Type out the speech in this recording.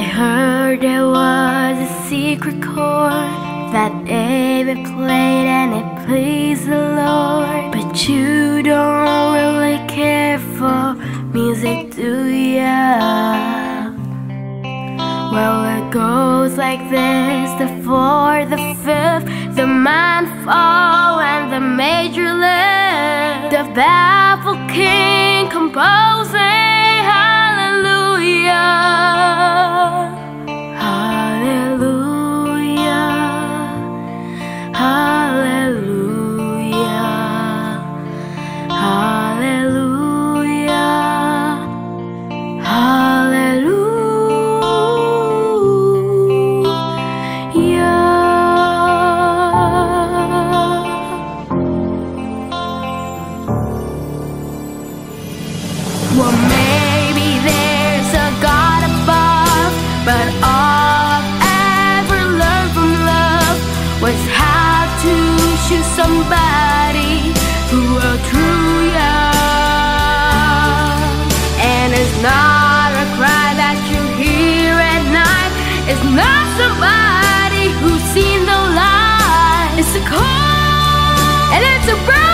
heard there was a secret chord that David played and it pleased the Lord. But you don't really care for music, do ya? Well, it goes like this: the fourth, the fifth, the minor fall, and the major lift. The baffled king composing hallelujah, hallelujah, hallelujah, hallelujah, hallelujah. Well, maybe there's a God above, but all I've ever learned from love was how to choose somebody who will true young. And it's not a cry that you hear at night. It's not somebody who's seen the light. It's a call, and it's a burn.